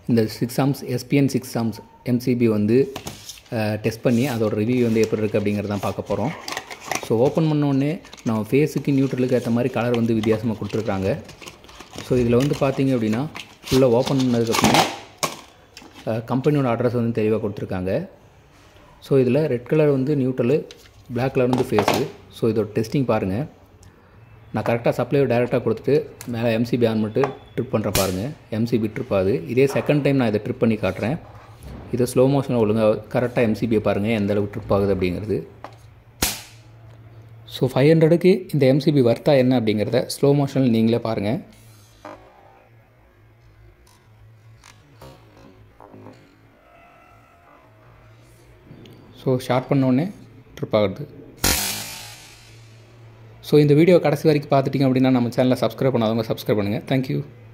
இந்த 6 amps SPN 6 amps MCB வந்து test பண்ணி அதோட ரிவ்யூ வந்து எப்படி இருக்குது அப்படிங்கிறது தான் பார்க்க போகிறோம். ஸோ ஓப்பன் பண்ணோடனே நம்ம ஃபேஸுக்கு நியூட்ரலுக்கு ஏற்ற மாதிரி கலர் வந்து வித்தியாசமாக கொடுத்துருக்காங்க. ஸோ இதில் வந்து பார்த்திங்க அப்படின்னா ஃபுல்லாக ஓப்பன் பண்ணதுக்கப்புறம் கம்பெனியோட அட்ரஸ் வந்து தெளிவாக கொடுத்துருக்காங்க. ஸோ இதில் ரெட் கலர் வந்து நியூட்ரலு, பிளாக் கலர் வந்து ஃபேஸு. ஸோ இதோட டெஸ்டிங் பாருங்கள். நான் கரெக்டாக சப்ளையை டேரெக்டாக கொடுத்துட்டு மேலே MCB ஆன் பண்ணிட்டு ட்ரிப் பண்ணுற பாருங்கள். MCB ட்ரிப் ஆகுது. இதே செகண்ட் டைம் நான் இதை ட்ரிப் பண்ணி காட்டுறேன். இதை ஸ்லோ மோஷனில் ஒழுங்காக கரெக்டாக MCBயை பாருங்கள் எந்த அளவுக்கு ட்ரிப் ஆகுது அப்படிங்கிறது. ஸோ 500க்கு இந்த MCB வர்த்தா என்ன அப்படிங்கிறத ஸ்லோ மோஷனில் நீங்களே பாருங்கள். ஸோ ஷார்ட் பண்ணோடனே ட்ரிப் ஆகுது. ஸோ இந்த வீடியோ கடைசி வரைக்கும் பார்த்துட்டிங்க அப்படின்னா நம்ம சேனலை சப்ஸ்கிரைப் பண்ணாதவங்க சப்ஸ்கிரைப் பண்ணுங்கள். தேங்க்யூ.